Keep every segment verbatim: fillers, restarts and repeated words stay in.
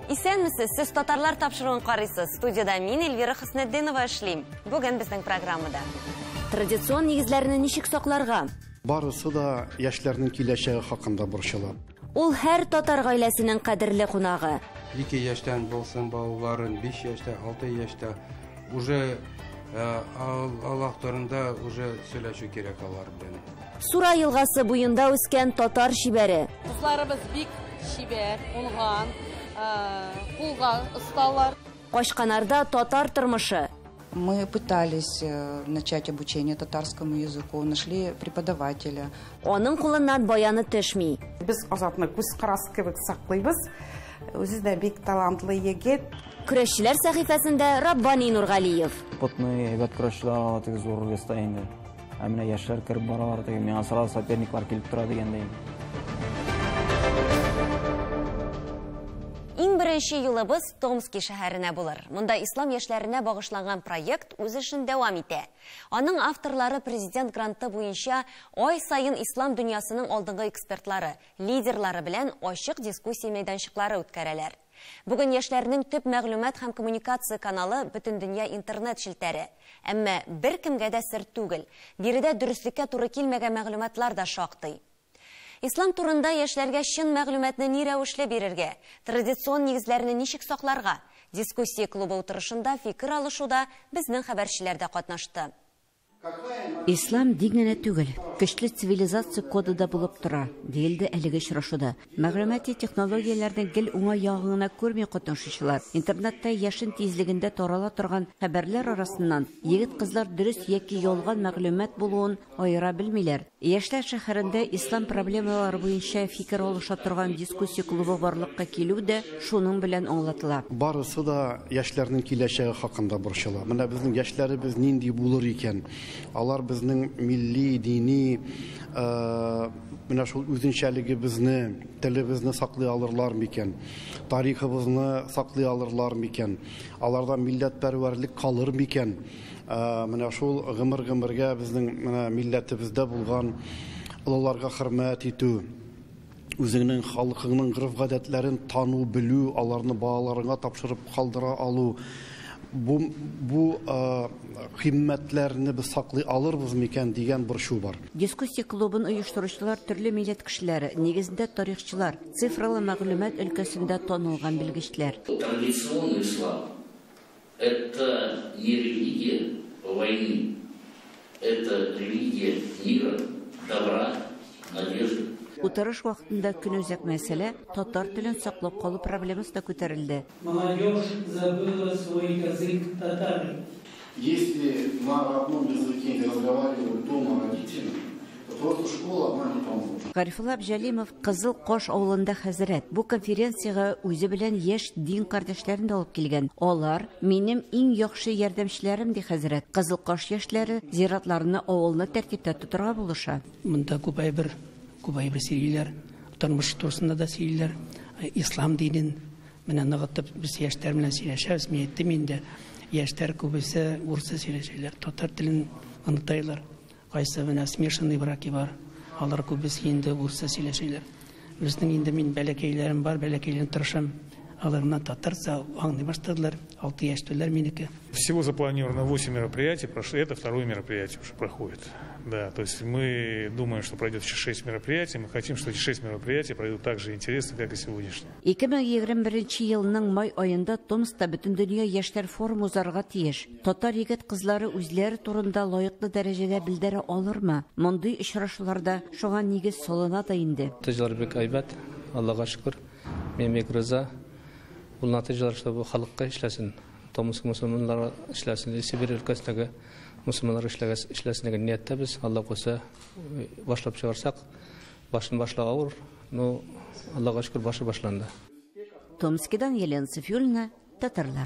Исәнмесез, сез татарлар тапшыруын карыйсыз. Студияда мин Эльвира Хөснетдинова эшлим. Бүген безнең программада традицион нигезләрне ничек сакларга? Барысы да яшьләрнең киләчәге хакында борчыла. Ул һәр татар гаиләсенең кадерле кунагы. Ике яшьтән булсын балаларын, биш яшьтә, алты яшьтә уже Аллаһ турында уже сөйләшү кирәк алар белән. Сура елгасы буенда үскән татар шибәре. Кызларыбыз бик шибәр, уңган, кулга ысталар. Кашканарда татар тормышы. Мы пытались начать обучение татарскому языку, нашли преподавателя. Аның кулыннан баяны төшми. Без Азатны күз карасы кебек саклыйбыз. Үзе дә бик талантлы егет. Көрәшчеләр сәхифәсендә Раббани Нургалиев. Спортный әйбәт көрәшчеләр тиз зур листа инде. Ә менә яшьләр кереп баралар диген, миңа сразу соперниклар килеп тора дигәндәй. Иң беренче юлыбыз Томский шәһәренә булыр. Монда ислам яшьләренә багышланган проект үз эшен дәвам итә. Аның авторлары президент гранты буенча ай сайын ислам дөньясының алдынгы экспертлары, лидерлары белән ачык дискуссия мәйданчыклары үткәрәләр. Бүген яшьләрнең төп мәгълүмат һәм коммуникация каналы бөтен дөнья интернет шелтәре. Әмма бер кемгә дә сер түгел. Биредә дөреслеккә туры килмәгән мәгълүматлар да шактый. Ислам турында яшьләргә чын мәгълүматны ни рәвешле бирергә, традицион нигезләрне ничек сакларга? Дискуссия клубы утырышында фикер алышуда безнең хәбәрчеләр дә катнашты. Ислам дигене түгел, көчле цивилизация коды да булып тора, диелде әлеге очрашуда. Мәгълүмати технологияләрнең гел уңай ягына күрми катнашучылар. Интернетта яшен тизлегендә тарала торган хәбәрләр арасыннан егет-кызлар дөрес яки ялган мәгълүмат булуын аера белмиләр. Яшьләр шәһәрендә ислам проблемалары буенча фикер алыша торган дискуссия клубы барлыкка килү дә шуның белән аңлатыла. Барысы да яшьләрнең киләчәге хакында борчыла. Менә безнең яшьләребез нинди булыр икән? Алар безнең милли, дини, менә шул үзенчәлегебезне, телебезне саклый алырлар микән? Тарихыбызны саклый алырлар микән? Аларда милләтпәрвәрлек калыр микән? Менә шул гомер-гомергә безнең менә милләтебездә булган олыларга хөрмәт итү, үзеңнең халкыңның гырыф-гадәтләрен тану, белү, аларны балаларыңа тапшырып калдыра алу. Бу бу кыйммәтләрне без саклый алырбыз микән дигән борчу бар. Дискуссия клубын оештыручылар төрле милләт кешеләре, нигездә тарихчылар, цифрлы мәгълүмат өлкәсендә танылган белгечләр. Традиционный ислам – это не религия войны, это религия мира, добра, надежды. Утырыш вакытында көнүзәк мәсьәлә татар телен саклап калу проблемасы да күтәрелде. Молодежь забыла свой язык татар. Если на родном языке не разговаривают дома родители, то просто школа одна не поможет. Гарифулла Абжалимов Кызыл Кош авылында хәзрәт. Бу конференциягә үзе белән яшь дин кардәшләрен дә алып килгән. Алар минем иң яхшы ярдәмчеләрем ди хәзрәт. Кызыл Кош яшьләре зиратларны авылны тәртиптә тотарга булыша. Монда күпәй бер күпәй бер сөйлиләр, тормыш турысында да сөйлиләр. Ислам динен менә ныгытып без яшьләр белән сөйләшәбез. Мин әйттем инде, яшьләр күбесе урысча сөйләшәләр, татар телен онытайлар. Кайсы менә смешанный браки бар. Алар күбесе инде урысча сөйләшәләр. Безнең инде мин бәләкәйләрем бар, бәләкәйләрне тырышам. Аларны татарча аңлый башладылар. алты яшьтәләр минеке. Всего запланировано восемь мероприятий, прошли, это второе мероприятие уже проходит. Да, то есть мы думаем, что пройдет еще шесть мероприятий, мы хотим, что эти шесть мероприятий пройдут так же интересно, как и сегодняшние. ике мең егерме беренче елның май аенда Томскта бөтен дөнья яшьләр форумы узарга тиеш. Татар егет-кызлары үзләре турында лаеклы дәрәҗәдә белдерә алырмы? Мондый очрашуларда шуңа нигез салына да инде. Тәҗрибә бик әйбәт, Аллаһка шөкер. Мен бик риза. Ул нәтиҗәләр шул халыкка эшләсен. Томск мусламаннары эшләсен, Сибирь өлкәсендәге мусламаннар эшләсен дигән ниятдә без Алла куса башлап чыгарсак, башын башлага авыр. Ну, Аллаһка шөкер башы башланды. Томскидан Елена Софиуллина, татарлар.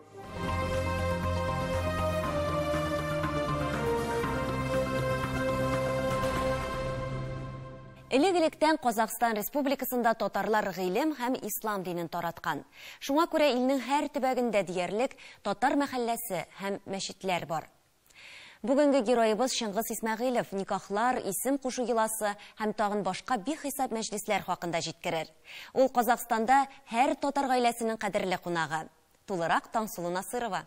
Элек-электән Казакстан Республикасында татарлар гыйлем һәм ислам динен тараткан. Шуңа күрә илнең һәр төбәгендә диярлек татар мәхәлләсе һәм мәчетләр бар. Бүгінгі геройыбыз Шыңғыс Исмәғилев никахлар, исем кушу йоласы һәм тагын башка бихисап мәҗлесләр хакында җиткерер. Ул Казакстанда һәр татар гаиләсенең кадерле кунагы. Тулырак Таңсылу Насырова.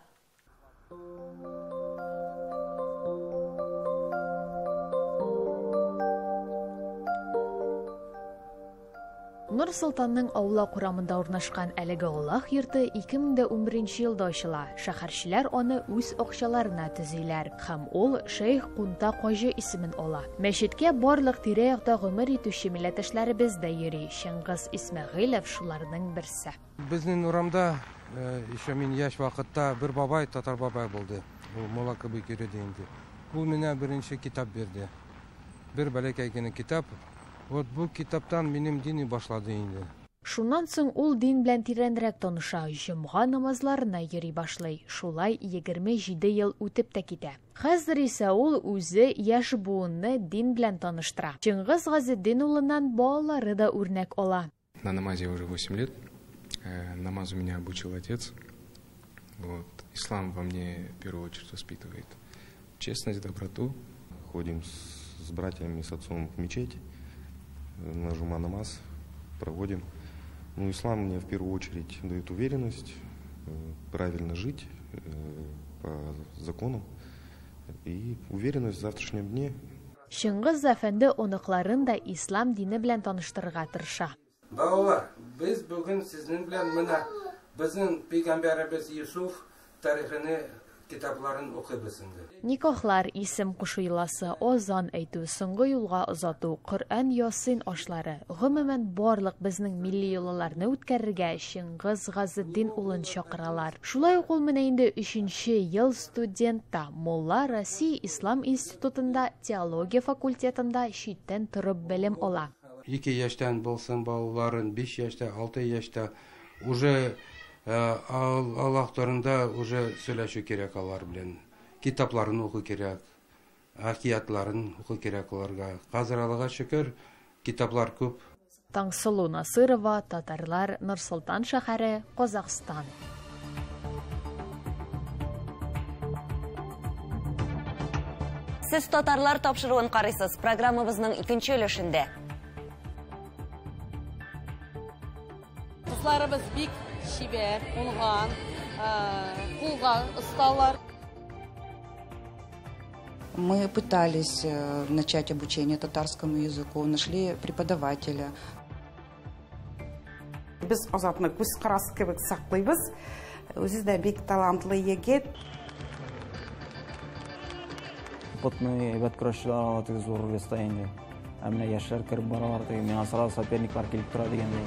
Нур Султанның аула курамында урнашкан әлеге Аллах йорты ике мең дә унберенче елда ачыла. Шәһәрчеләр аны үз акчаларына төзиләр һәм ул Шейх Кунта Каҗы исемен ала. Мәчеткә барлык тирә-якта гомер итүче милләттәшләребез дә йөри. Шыңгыс Исмәгыйлев шуларның берсе. Безнең урамда еще мин яшь вакытта бер бабай, татар бабай булды. Ул Молакыбы йөрде инде. Ул менә беренче китап бирде. Бер бәләкәй генә китап. Вот бу китаптан минем дини башлады инде. Шуннан соң ул дин белән тирәнрәк таныша, җомга намазларына йөри башлый. Шулай егерме җиде ел үтеп тә китә. Хәзер исә ул үзе яшь буынны дин белән таныштыра. Шыңгыс Газетдин улыннан балалары да үрнәк ала. На намазе уже восемь лет. Намазу меня обучил отец. Вот. Ислам во мне в первую очередь воспитывает честность, доброту. Ходим с братьями, с отцом в мечеть. На жума намаз проводим. Ну, ислам мне в первую очередь дает уверенность, правильно жить по законам и уверенность в завтрашнем дне. Шыңгыз әфәнде оныкларын да ислам дине белән таныштырырга тырыша. Балалар, без бүген сезнең белән менә безнең пәйгамбәребез Юсуф тарихын китапларын укыйбыз инде. Никахлар, исем кушу йоласы, азан әйтү, соңгы юлга озату, Коръән Ясин ашлары, гомумән барлык безнең милли йолаларны үткәрергә Шыңгыз Газетдин улын чакыралар. Шулай ук ул менә инде өченче ел студентта, Молла Россия Ислам институтында теология факультетында читтән торып белем ала. Ике яшьтән булсын балаларын, биш яшьтә, алты яшьтә уже Аллах турында уже сөйләшү кирәк алар белән. Китапларын укый кирәк, акиятларын укый кирәк аларга. Хәзер Аллага шөкер, китаплар күп. Таңсылу Насырова, татарлар, Нур-Султан шәһәре, Казакстан. Сез татарлар тапшыруын карыйсыз. Программабызның икенче өлешендә. Кызларыбыз бик шибәр, уңган, кулга осталар. Мы пытались начать обучение татарскому языку, нашли преподавателя. Без азатны күз карасы кебек саклыйбыз. Үзе дә бик талантлы егет. Опытный әйбәт көрәшчеләр ала зур веста инде. Ә менә яшьләр кереп баралар, миңа сразу соперниклар килеп тора дигәндәй.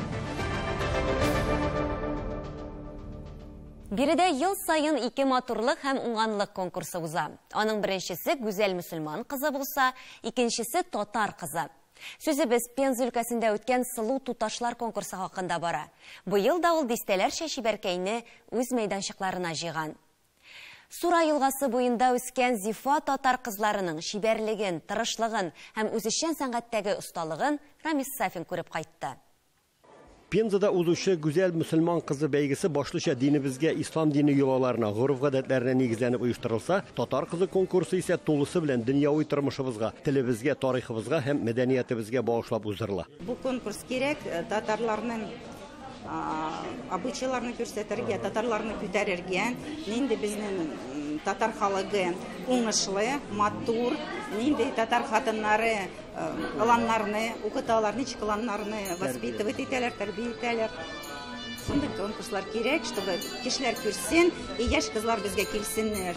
Биредә ел сайын ике матурлык һәм уңганлык конкурсы уза. Аның беренчесе гүзәл мөселман кызы булса, икенчесе татар кызы. Сүзебез Пенза өлкәсендә үткән сылу туташлар конкурсы хакында бара. Быел да ул дистәләрчә чибәркәйне үз мәйданчыкларына җыйган. Сура елгасы буенда үскән Зифа татар кызларының чибәрлеген, тырышлыгын һәм үзешчән сәнгатьтәге осталыгын Рамис Сафин күреп кайтты. Пензада узучы гүзәл мөселман кызы бәйгесе башлыча динебезгә, ислам дине йолаларына, гореф-гадәтләренә нигезләнеп оештырылса, татар кызы конкурсы исә тулысы белән дөньяви тормышыбызга, телебезгә, тарихыбызга һәм мәдәниятебезгә багышлап уздырыла. Бу конкурс кирәк татарларның обычайларны күрсәтергә, татарларны күтәрергә, нинди безнең татар халыгы уңышлы, матур, нинди татар хатыннары ыланнарны укыталар, ничек ыланнарны воспитывать итәләр, тәрбия итәләр. Шундый конкурслар кирәк, чтобы кешеләр күрсен, и яшь кызлар безгә килсеннәр.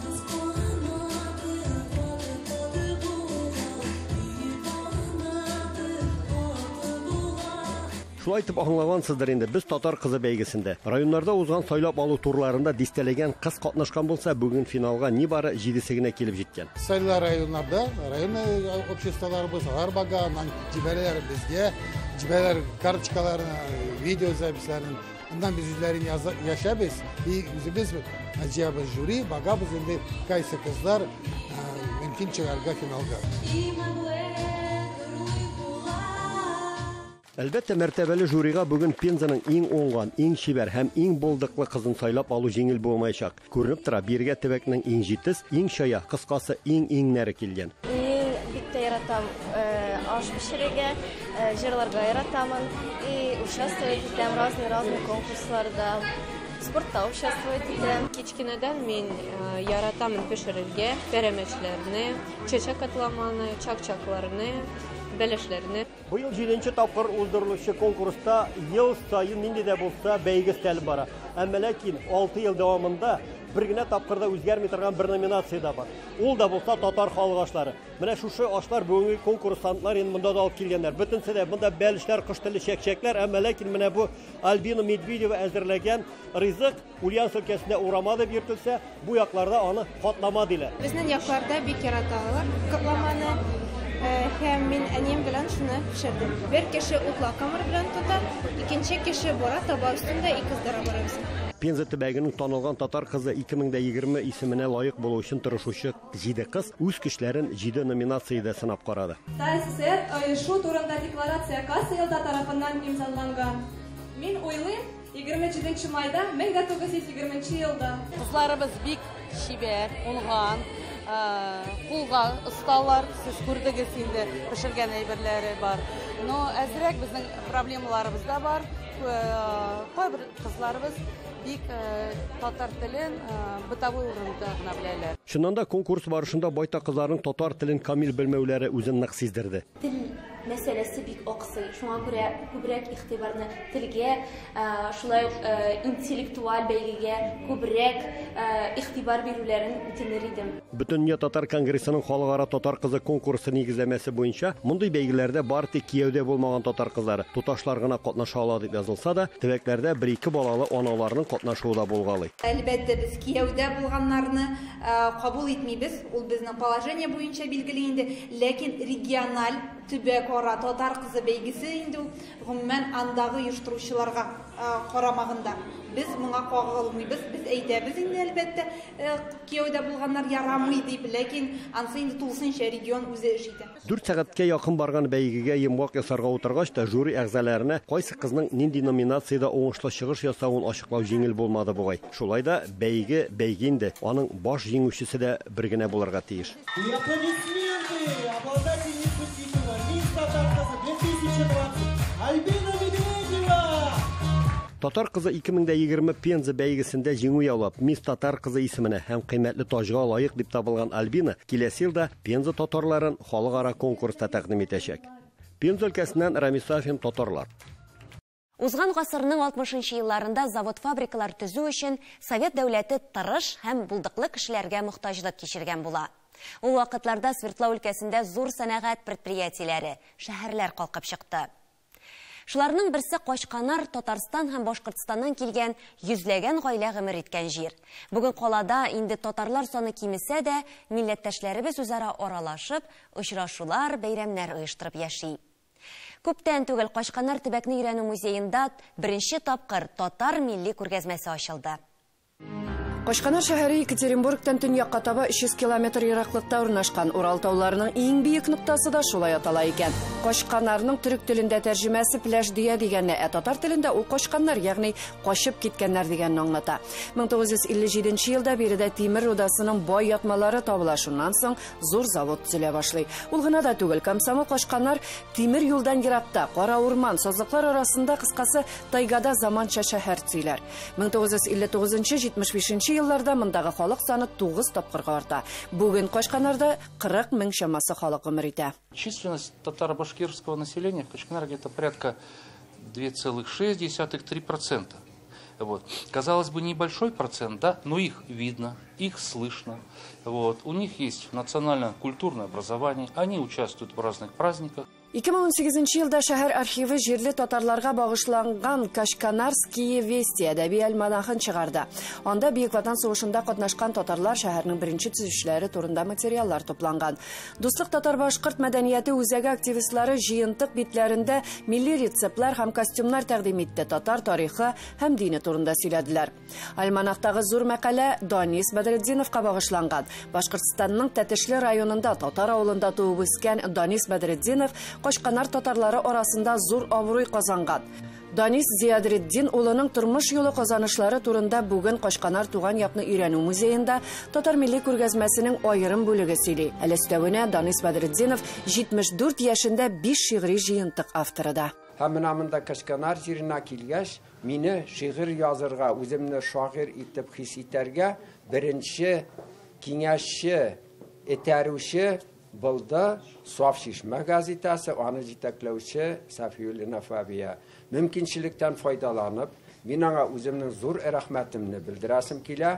Шулай итеп аңлагансыздыр инде, без татар кызы бәйгесендә. Районнарда узган сайлап алу турларында дистәләгән кыз катнашкан булса, бүген финалга нибары җидесе генә килеп җиткән. Сайлар районнарда, район обществоларыбыз арбага, җибәрәләр безгә, җибәрәләр карточкаларны, видео записларын, аннан без үзләрен яшәбез, и үзебез җибәрәбез жюри, багабыз инде кайсы кызлар мөмкин чыгарга финалга. Әлбәттә, мәртәбәле жюрига бүген Пензаның иң оңган, иң шибәр һәм иң булдыклы кызын сайлап алу җиңел булмаячак. Күренеп тора, биргә төбәкнең иң җитез, иң шая, кыскасы иң иңнәре килгән. Бик тә яратам аш пешерергә, җырларга яратамын, и участвовать итәм разный-разный конкурсларда. Спортта участвовать итәм. Кичкенәдән мин яратамын пешерергә, пәрәмәчләрне, чәчәк атламаны, чак-чакларны, бәлешләрне. Быел җиденче тапкыр уздырылучы конкурста ел сайын нинди дә булса бәйге стәле бара. Әмма ләкин алты ел дәвамында бер генә тапкырда үзгәрми торган бер номинация да бар. Ул да булса татар халык ашлары. Менә шушы ашлар бүгенге конкурсантлар инде монда да алып килгәннәр. Бөтенсе дә монда бәлешләр, кош теле, чәкчәкләр, әмма ләкин менә бу Альбина Медведева әзерләгән ризык Ульяновск өлкәсендә урамада биртелсә, бу якларда аны катлама диләр. Безнең якларда бик яраталар катламаны. Һәм мин әнием белән шуны пешердем. Бер кеше утла камыр белән тота, икенче кеше бара таба өстендә ике кыздыра барабыз. Пенза төбәгенең танылган татар кызы ике мең егерме исеменә лаек булу өчен тырышучы җиде кыз үз көчләрен җиде номинациядә сынап карады. ТССР оешу турында декларация кайсы елда тарафыннан имзаланган? Мин уйлыйм, егерме җиденче майда мең дә тугыз йөз егерменче елда. Кызларыбыз бик шибәр, уңган, кулга ысталар, сез күрдегез инде, пешергән әйберләре бар. Но әзрәк безнең проблемаларыбыз да бар. Кайбер кызларыбыз бик татар телен бытовой урында гына беләләр. Шуннан да конкурс барышында байтак кызларның татар телен камил белмәүләре үзен нык сиздерде. Тел мәсьәләсе бик аксый. Шуңа күрә күбрәк игътибарны телгә, шулай ук интеллектуаль бәйгегә күбрәк игътибар бирүләрен үтенер идем. Бөтендөнья татар конгрессының халыкара татар кызы конкурсы нигезләмәсе буенча мондый бәйгеләрдә бары тик кияүдә булмаган татар кызлары, туташлар гына катнаша ала дип язылса да, төбәкләрдә бер-ике балалы аналарның катнашуы да булгалый. Әлбәттә, без кияүдә булганнарны кабул итмибез. Ул безнең положение буенча билгеле инде, ләкин региональ төбәк ара татар кызы бәйгесе инде гомумән андагы оештыручыларга карамагында. Без моңа кагылмыйбыз. Без әйтәбез инде әлбәттә, кияүдә булганнар ярамый дип, ләкин ансы инде тулысынча регион үзе эш итә. дүрт сәгатькә якын барган бәйгегә йомгак ясарга утыргач та жюри әгъзаларына кайсы кызның нинди номинациядә уңышлы чыгыш ясавын ачыклау җиңел булмады бугай. Шулай да бәйге бәйге инде, аның баш җиңүчесе дә бер генә булырга тиеш. Татар кызы ике мең егерме Пенза бәйгесендә җиңү яулап, Мисс Татар кызы исеменә һәм кыйммәтле тажга лаек дип табылган Альбина киләсе елда Пенза татарларын халыкара конкурста тәкъдим итәчәк. Пенза өлкәсеннән Рамис Сафин, татарлар. Узган гасырның алтмышынчы елларында завод-фабрикалар төзү өчен Совет дәүләте тырыш һәм булдыклы кешеләргә мохтаҗлык кичергән була. Ул вакытларда Свердлов өлкәсендә зур сәнәгать предприятиеләре, шәһәрләр калкып чыкты. Шуларның берсе Качканар, Татарстан һәм Башкортстаннан килгән йөзләгән гаилә гомер иткән җир. Бүген калада инде татарлар саны кимесә дә, милләттәшләребез үзара аралашып, очрашулар, бәйрәмнәр оештырып яши. Күптән түгел Качканар төбәкне өйрәнү музеенда беренче тапкыр татар милли күргәзмәсе ачылды. Качканар шәһәре Екатеринбургтан төньякка таба өч йөз километр ераклыкта урнашкан. Урал тауларының иң биек ноктасы да шулай атала икән. Качканарның төрек телендә тәрҗемәсе пляж дия дигәнне, ә татар телендә ул качканнар, ягъни качып киткәннәр дигәнне аңлата. мең тугыз йөз илле җиденче елда биредә тимер рудасының бай ятмалары табыла, шуннан соң зур завод төзелә башлый. Ул гына да түгел, комсомол Качканар тимер юлдан еракта, кара урман, сазлыклар арасында кыскасы тайгада заманча шәһәр төзиләр. мең тугыз йөз илле тугызынчы - җитмеш бишенче елларда мондагы халык саны тугыз тапкырга арта. Бүген Качканарда кырык мең чамасы халык гомер итә. Численность татаро-башкирского населения в Качканаре где-то порядка две целых шесть десятых — три процента. Вот. Казалось бы, небольшой процент, да, но их видно, их слышно. Вот. У них есть национально-культурное образование, они участвуют в разных праздниках. ике мең унсигезенче елда шәһәр архивы җирле татарларга багышланган Качканарские вести әдәби альманахын чыгарды. Анда Бөек Ватан сугышында катнашкан татарлар шәһәрнең беренче төзүчеләре турында материаллар тупланган. Дуслык татар-башкорт мәдәнияте үзәге активистлары җыентык битләрендә милли рецептлар һәм костюмнар тәкъдим итте, татар тарихы һәм дине турында сөйләделәр. Альманахтагы зур мәкалә Данис Бәдретдиновка багышланган. Башкортстанның Тәтешле районында татар авылында туып үскән Данис Бәдретдинов Кашканар татарлары арасында зур абруй казанган. Данис Зиядреддин улының тормыш юлы казанышлары турында бүген Кашканар туган якны өйрәнү музеенда татар милли күргәзмәсенең аерым бүлеге сөйли. Әле өстәвенә Данис Бадретдинов җитмеш дүрт яшендә биш шигъри җыентык авторы да. Һәм менә монда Кашканар җиренә килгәч, мине шигырь язырга, үземне шагыйрь итеп хис итәргә беренче киңәшче, этәрүче булды Саф Шишмә газетасы, аны җитәкләүче Сафиуллина Нафавия. Мөмкинчелектән файдаланып, мин аңа үземнең зур рәхмәтемне белдерәсем килә.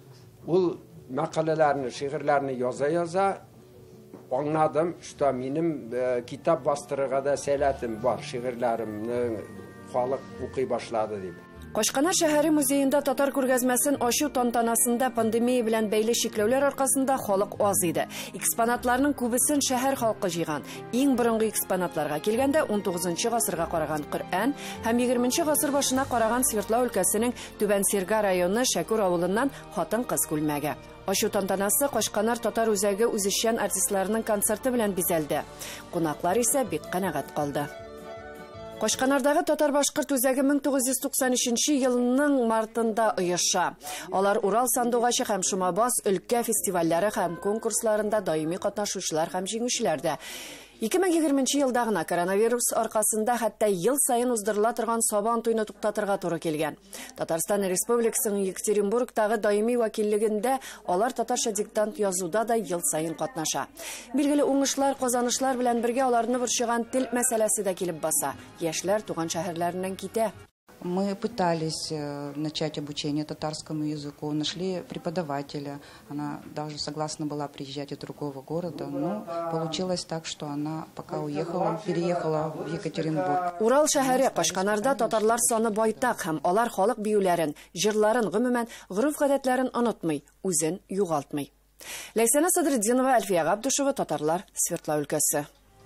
Ул мәкаләләрне, шигырьләрне яза-яза аңладым, что минем китап бастырырга да сәләтем бар, шигырьләремне халык укый башлады дип. Кашканар шәһәре музеенда татар күргәзмәсен ачу тантанасында пандемия белән бәйле чикләүләр аркасында халык аз иде. Экспонатларның күбесен шәһәр халкы җыйган. Иң борынгы экспонатларга килгәндә он тугызынчы гасырга караган Коръән һәм егерменче гасыр башына караган Свердлов өлкәсенең Түбән Серга районы Шәкүр авылыннан хатын-кыз күлмәге. Ачу тантанасы Кашканар татар үзәге үзешчән артистларының концерты белән бизәлде. Кунаклар исә бик канәгать калды. Кашканардагы татар-башкорт үзәге мең тугыз йөз туксан өченче елның мартында оеша. Алар Урал сандугачы һәм Шумабас өлкә фестивальләре һәм конкурсларында даими катнашучылар һәм җиңүчеләрдә. ике мең егерменче елда гына коронавирус аркасында хәтта ел сайын уздырыла торган Сабан туйны туктатырга туры килгән. Татарстан Республикасының Екатеринбургтагы даими вәкиллегендә алар татарча диктант язуда да ел сайын катнаша. Билгеле уңышлар, казанышлар белән бергә аларны борчыган тел мәсьәләсе дә килеп баса. Яшьләр туган шәһәрләреннән китә. Мы пытались начать обучение татарскому языку, нашли преподавателя. Она даже согласна была приезжать из другого города, но получилось так, что она пока уехала, переехала в Екатеринбург. Урал шәһәре Кашканарда татарлар саны байтак һәм алар халык биюләрен, җырларын, гомумән гореф-гадәтләрен онытмый, үзен югалтмый. Ләйсәнә Садретдинова, Әлфия Габдушева, татарлар, Свердлов өлкәсе.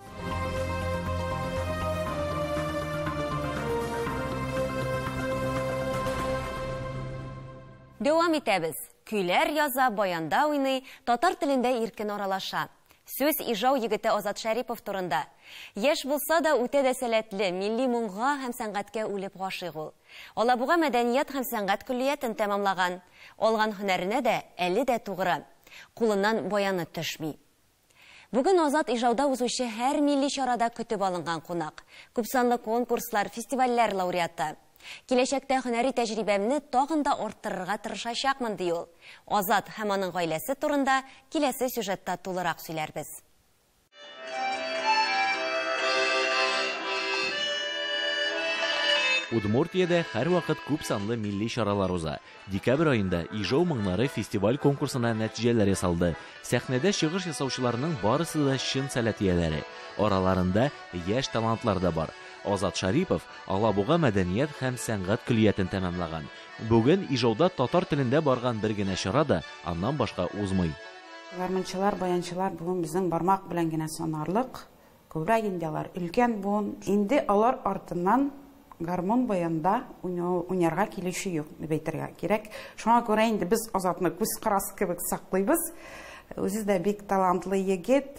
Дәвам итәбез. Көйләр яза, баянда уйный, татар телендә иркен аралаша. Сөз ижау егете Азат Шәрипов турында. Яшь булса да үтә дә сәләтле, милли моңга һәм сәнгатькә үлеп гашыйк ул. Алабуга мәдәният һәм сәнгать көллиятен тәмамлаган. Алган һөнәренә дә әле дә тугры. Кулыннан баяны төшми. Бүген Азат ижауда узучы һәр милли чарада көтеп алынган кунак. Күпсанлы конкурслар, фестивальләр лауреаты. Киләчәктә һөнәри тәҗрибәмне тагын да арттырырга тырышачакмын ди ул. Азат һәм аның гаиләсе турында киләсе сюжетта тулырак сөйләрбез. Удмуртиядә һәр вакыт күп санлы милли чаралар уза. Декабрь аенда Ижау моңнары фестиваль конкурсына нәтиҗәләр ясалды. Сәхнәдә чыгыш ясаучыларның барысы да чын сәләтияләре. Араларында яшь талантлар да бар. Азат Шәрипов Алабуга мәдәният һәм сәнгать көллиятен тәмамлаган. Бүген Ижауда татар телендә барган бер генә чара да аннан башка узмый. Гармончылар, баянчылар бүген безнең бармак белән генә санарлык. Күбрәк инде алар өлкән буын. Инде алар артыннан гармон баянда уйнарга килүче юк дип әйтергә кирәк. Шуңа күрә инде без Азатны күз карасы кебек саклыйбыз. Үзе дә бик талантлы егет.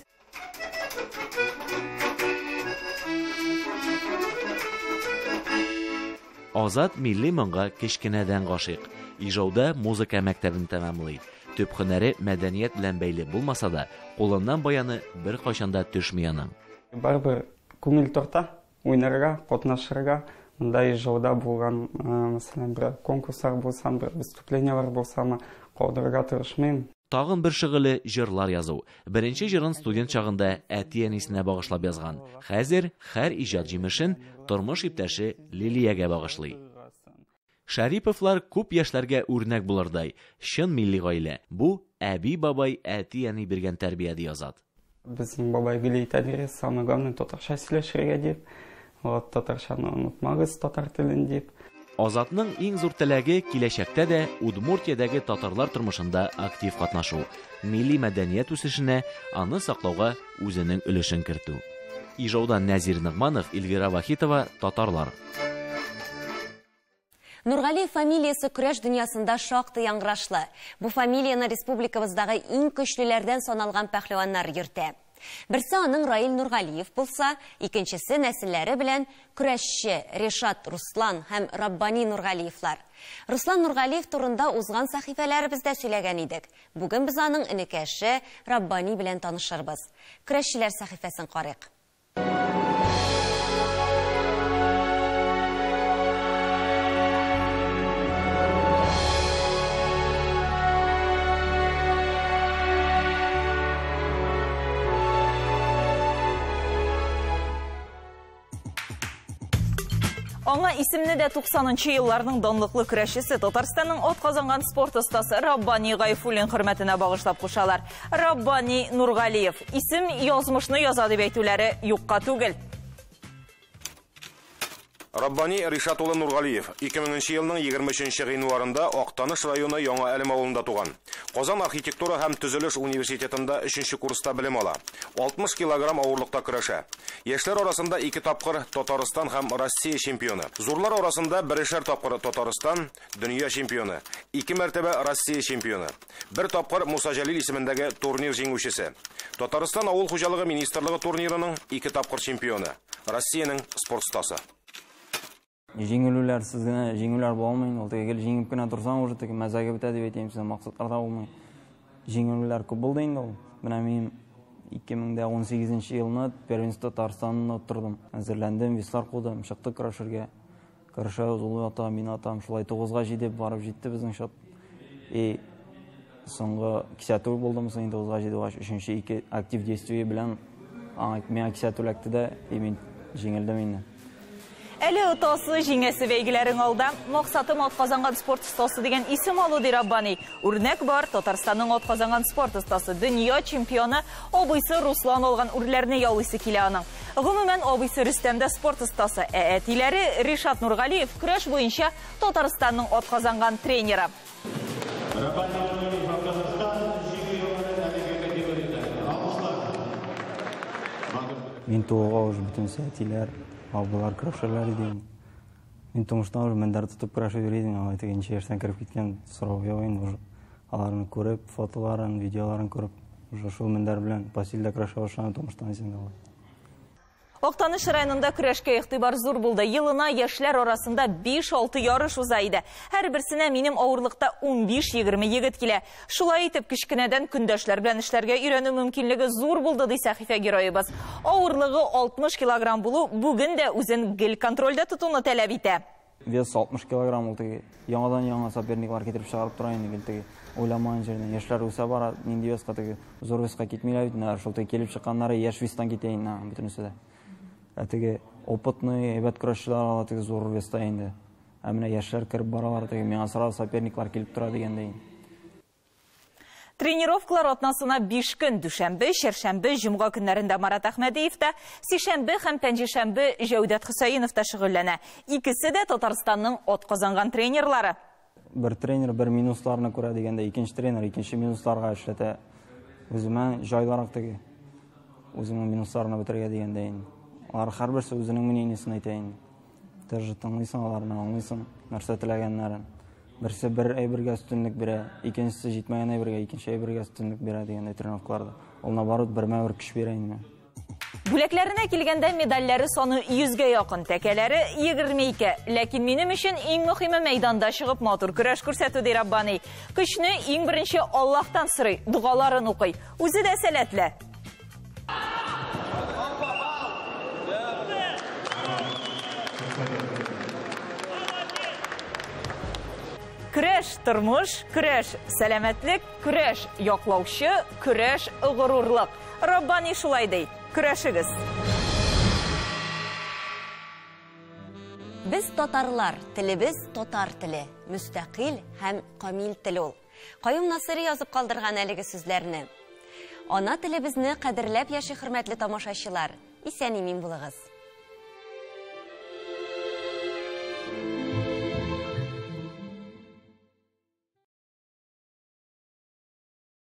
Азат милли моңга кечкенәдән гашыйк. Ижауда музыка мәктәбен тәмамлый. Төп һөнәре мәдәният белән бәйле булмаса да, кулыннан баяны бер кайчанда төшми аның. Барбыр күңел тарта, уйнарга, катнашырга, монда Ижауда булган, мәсәлән, бер конкурслар булса, бер выступлениялар булса, калдырырга тырышмыйм. Тагын бер шөгыле җырлар язу. Беренче җырын студент чагында әти-әнисенә багышлап язган. Хәзер һәр иҗат җимешен тормыш иптәше Лилиягә багышлый. Шәриповлар күп яшьләргә үрнәк булырдай. Чын милли гаилә. Бу әби-бабай, әти-әни биргән тәрбия ди Азат. Безнең бабай гел әйтәдер, самое главное татарча сөйләшергә дип. Вот татарчаны онытмагыз, татар телен дип. Азатның иң зур теләге киләчәктә дә Удмуртиядәге татарлар тормышында актив катнашу, милли мәдәният үсешенә, аны саклауга үзенең өлешен кертү. Ижаудан Нәзир Нигъманов, Эльвира Вахитова, татарлар. Нургали фамилиясы көрәш дөньясында шактый яңгырашлы. Бу фамилияны республикабыздагы иң көчлеләрдән саналган пәһлеваннар йөртә. Берсе аның Раил Нургалиев булса, икенчесе нәселләре белән көрәшче Решат Руслан һәм Раббани Нургалиевлар. Руслан Нургалиев турында узган сәхифәләребездә сөйләгән идек. Бүген без аның энекәше Раббани белән танышырбыз. Көрәшчеләр сәхифәсен карыйк. Аңа исемне дә туксанынчы елларның данлыклы көрәшчесе Татарстанның атказанган спорт остасы Раббани Гайфуллин хөрмәтенә багышлап кушалар. Раббани Нургалиев. Исем язмышны яза дип әйтүләре юкка түгел. Раббани Решат улы Нургалиев ике меңенче елның егерме өченче гыйнварында Актаныш районы Яңа Әлем авылында туган. Казан архитектура һәм төзелеш университетында өченче курста белем ала. алтмыш килограмм авырлыкта көрәшә. Яшьләр арасында ике тапкыр Татарстан һәм Россия чемпионы. Зурлар арасында берешәр тапкыр Татарстан дөнья чемпионы, ике мәртәбә Россия чемпионы. Бер тапкыр Муса Җәлил исемендәге турнир җиңүчесе. Татарстан авыл хуҗалыгы министрлыгы турнирының ике тапкыр чемпионы. Россиянең спорт стасы. Жеңілулер сізгіне жеңілер болмайын, ол тегел жеңіп кіна тұрсаң, уже теге мәзәге біті деп етейім сіздің мақсаттарда болмай. Жеңілулер көп болды енді ол. Мына мен ике мың он сегизинчи жылны первенство Татарстанында тұрдым. Әзірлендім, веслар қудым, шықты күрәшерге. Күрәшә ұлы атам, мен атам, шулай тоғызға жедеп барып жетті біздің шат. И соңғы кисәтур болдым, соң тоғызға жедіп, үшінші екі актив действие білән мен кисәтур әкті де, и мен жеңілдім енді. Әлі ұтасы жеңесі бәйгілерін алда, мақсатым атқазанған спорт ұстасы деген исем алу дей Раббани. Үрнек бар, Татарстанның атқазанған спорт ұстасы дүния чемпионы обысы Руслан олған үрлеріне яулысы келе аның. Ғымымен обысы Рүстемді спорт ұстасы әтилері Решат Нургалиев күрәш бойынша Татарстанның атқазанған тренері. Мен тоғыға уже бүтін сәтилер, абылар күрәшерләр дейін. Мен тұңыштан уже мәндәрді тұтып күрәші берейдім. Алай тегенше ерсен кіріп кеткен сұрауға ойын. Аларын көріп, фотоларын, видеоларын көріп, шул мәндәр білән пасилда күрәші башланы тұңыштан есенде алай. Актаныш районында күрәшкә игътибар зур булды. Елына яшьләр арасында биш-алты ярыш уза иде. Һәр берсенә минем авырлыкта ун биш-егерме егет килә. Шулай итеп кичкенәдән көндәшләр белән эшләргә өйрәнү мөмкинлеге зур булды ди сәхифә героебыз. Авырлыгы алтмыш килограмм булу бүген дә үзен гел контрольдә тотуны таләп итә. Вес алтмыш килограмм ул теге. Яңадан яңа соперниклар китереп чыгарып тора инде теге. Ойламаган җирдән яшьләр үсә бара, нинди веска теге зур веска китмиләр бит. Шул теге килеп чыкканнары яшь вестан китә инде бөтенесе дә. Әтеге опытный әбәт көрәшчеләр ала теге зур веста инде. Ә менә яшьләр киреп баралар теге миңа сразу соперниклар килеп тора дигәндәй. Тренировкалар атнасына биш көн дүшәмбе, чәршәмбе, җомга көннәрендә Марат Әхмәдиев та, сишәмбе һәм пәнҗешәмбе Җәүдәт Хөсәенов та шөгыльләнә. Икесе дә Татарстанның атказанган тренерлары. Бер тренер бер минусларны күрә дигәндә, икенче тренер икенче минусларга эшләтә. Үземә җайларак теге. Үземнең минусларны бетергә дигәндәй. Алар һәрберсе үзенең мнениесен әйтә инде. Тәҗрибә тыңлыйсың аларны, аңлыйсың, нәрсә теләгәннәрен. Берсе бер әйбергә өстенлек бирә, икенчесе җитмәгән әйбергә икенче әйбергә өстенлек бирә дигән тренировкаларда. Ул наоборот бермә-бер көч бирә инде. Бүләкләренә килгәндә медальләре саны йөзгә якын, тәкәләре егерме ике. Ләкин минем өчен иң мөһиме мәйданда чыгып матур көрәш күрсәтү ди Раббани. Көчне иң беренче Аллаһтан сорый, дугаларын укый. Үзе дә сәләтле. Көрәш тормыш, көрәш сәламәтлек, көрәш яклаучы, көрәш горурлык. Раббани шулай ди. Көрәшегез. Без татарлар, телебез татар теле, мөстәкыйль һәм камил тел ул. Каюм Насыйри язып калдырган әлеге сүзләрне. Ана телебезне кадерләп яши хөрмәтле тамашачылар. Исән-имин булыгыз.